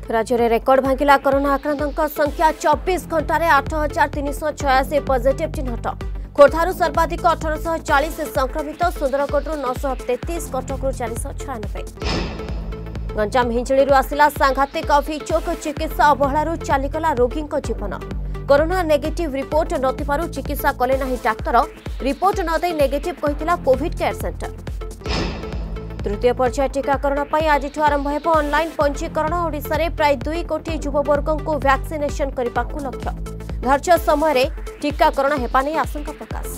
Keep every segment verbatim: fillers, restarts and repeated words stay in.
राज्य में record भांगिला corona आक्रांतों संख्या चौबीस घंटे आठ हजार तीन सौ छयासी पॉजिटिव चिन्हट। खोर्धारू सर्वाधिक अठरश चालीस संक्रमित सुंदरगढ़ नौश तेतीस कटकू चार सौ छयानबे। गंजाम हिंजड़ी आसला सांघातिक अभियोग चिकित्सा अवहेलू चलीगला रोगी जीवन। कोरोना नेगेटिव रिपोर्ट नथिबारु चिकित्सा कले नाही डाक्तर रिपोर्ट नदे नेगेटिव कहितला कोविड केयर सेंटर। तृतीय पर्याय टीकाकरण आज आरंभ हो ऑनलाइन पंजीकरण। ओडिशा रे प्राय दुई कोटी युववर्ग को वैक्सीनेशन करने को लक्ष्य। धार्य समय टीकाकरण हेबा नहीं आशंका प्रकाश।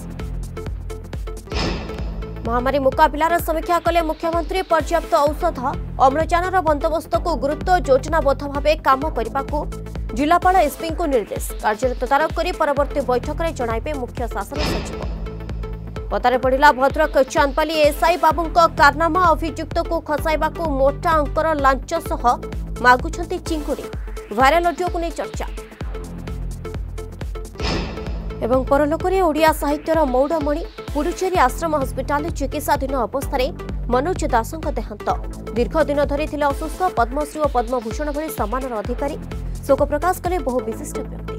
महामारी मुकाबलार समीक्षा कले मुख्यमंत्री। पर्याप्त औषध अम्लजान बंदोबस्त को गुरुत्व योजनाबद्ध भाव काम करने को जिलापाल एसपी को निर्देश। कार्य तदारख कर परवर्ती बैठक में जणाइबे मुख्य शासन सचिव। पतारे पड़ा भद्रक चांदपाली एसआई बाबू कारनामा। अभियुक्त को खसाइबा को मोटा अंकर लांच सह मागुछंती चिंगुड़ी। भाइराल ऑडियो को नहीं चर्चा। एवं परलोकरे ओडिया साहित्यर मौड़मणि पुडुचेरी आश्रम हस्पिटाल चिकित्साधीन अवस्था मनोज दासଙ୍କ देहांत। दीर्घ दिन धरी थिले असुस्थ। पद्मश्री और पद्मभूषण भली सम्मानर अधिकारी शोक प्रकाश कले बहु विशिष्ट व्यक्ति।